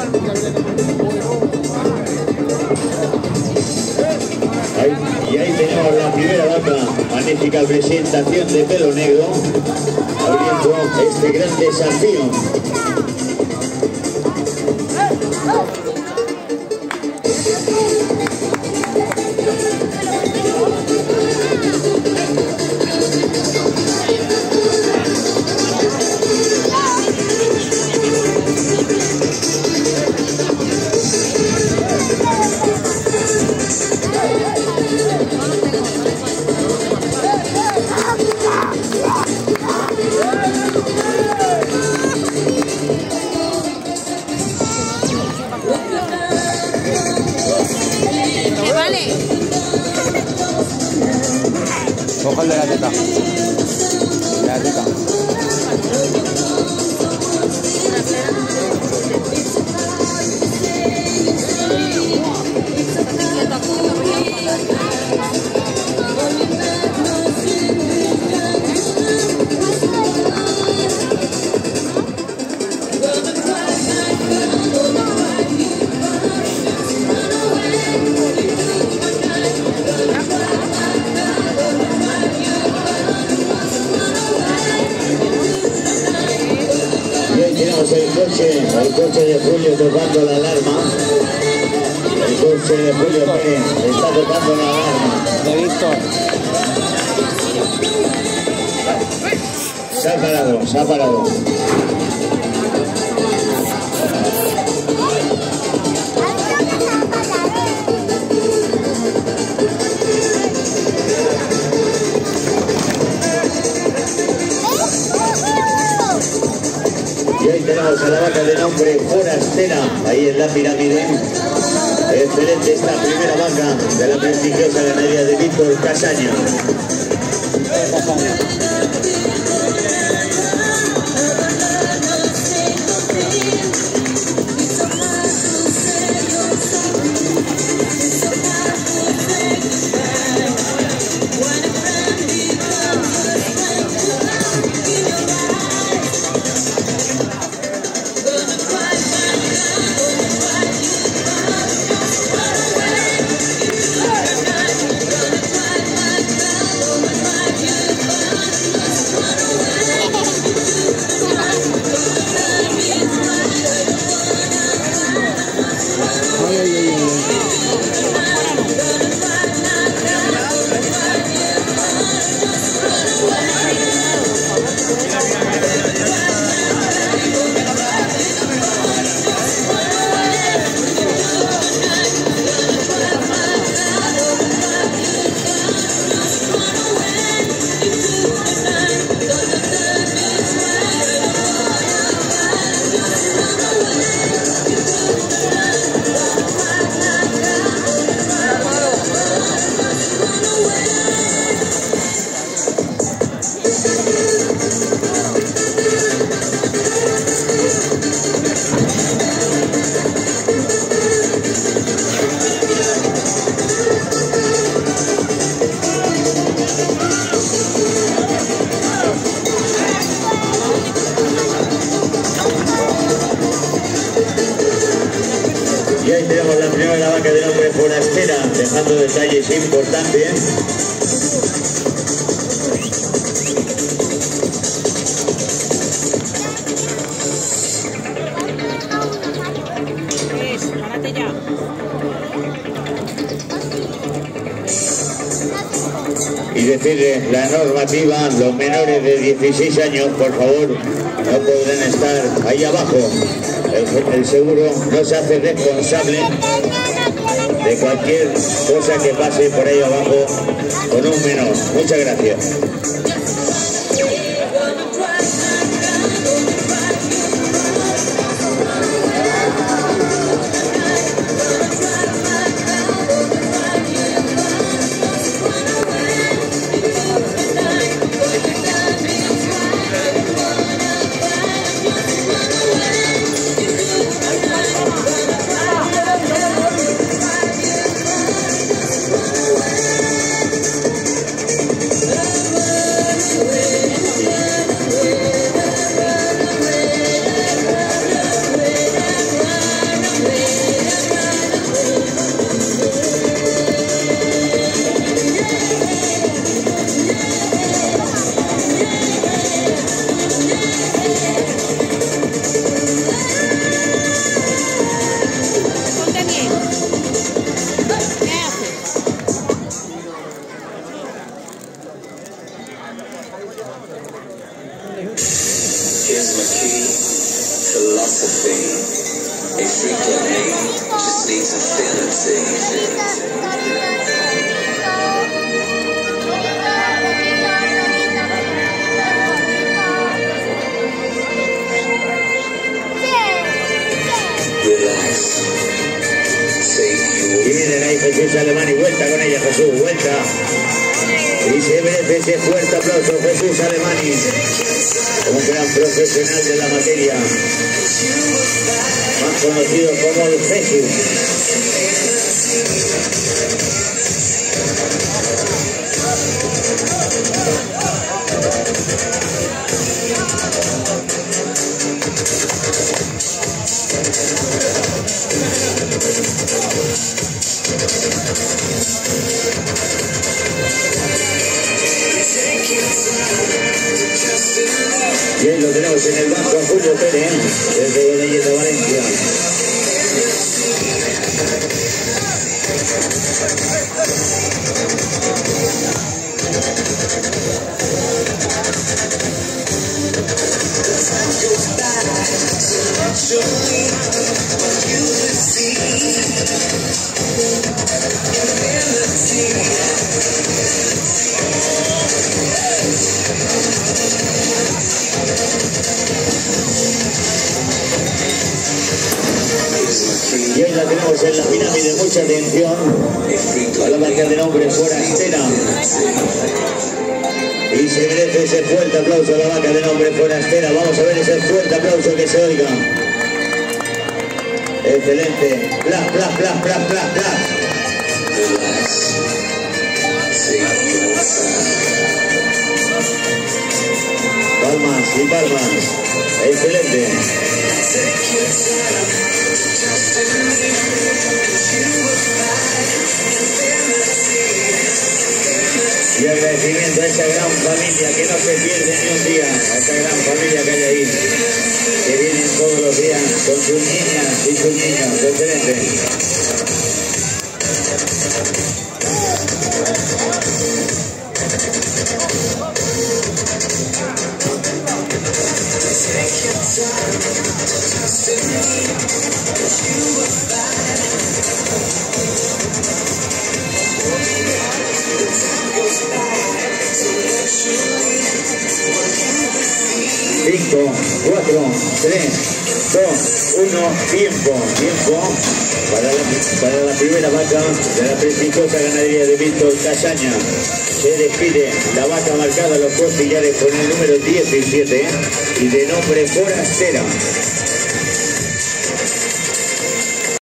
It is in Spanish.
Y ahí tenemos la primera vaca, magnífica presentación de Pelo Negro, abriendo este gran desafío. Ojo el de la teta. De la teta. El coche de Julio tocando la alarma. El coche de Julio Pérez está tocando la alarma. De Víctor. Se ha parado, se ha parado. Y ahí tenemos a la vaca de nombre Forastera, ahí en la pirámide. Excelente esta primera vaca de la prestigiosa ganadería de Víctor Casaña. Y ahí tenemos la primera vaca de nombre Forastera, dejando detalles importantes. Y decirle la normativa, los menores de 16 años, por favor, no podrán estar ahí abajo. El seguro no se hace responsable de cualquier cosa que pase por ahí abajo con un menor. Muchas gracias. Y viene ahí Jesús Alemán y vuelta con ella, Jesús, vuelta. Y se merece ese fuerte aplauso Jesús Alemani, un gran profesional de la materia, más conocido como el Jesús. Y ahí lo tenemos en el banco a Julio Pérez, desde Leyenda Valencia. Y ahí la tenemos en la pirámide, mucha atención a la marca de nombre Forastera. Y se merece ese fuerte aplauso a la vaca de nombre Forastera. Vamos a ver ese fuerte aplauso que se oiga. Excelente. Plas, plas, plas, plas, plas, plas. Palmas y palmas. Excelente. Y agradecimiento a esa gran familia que no se pierde ni un día, a esa gran familia que hay ahí, que vienen todos los días con sus niñas y sus niños. Excelente. Cinco, 4, 3, 2, 1, tiempo para la primera vaca de la prestigiosa ganadería de Víctor Casaña. Se despide la vaca marcada a los costillares con el número 17 y de nombre Forastera.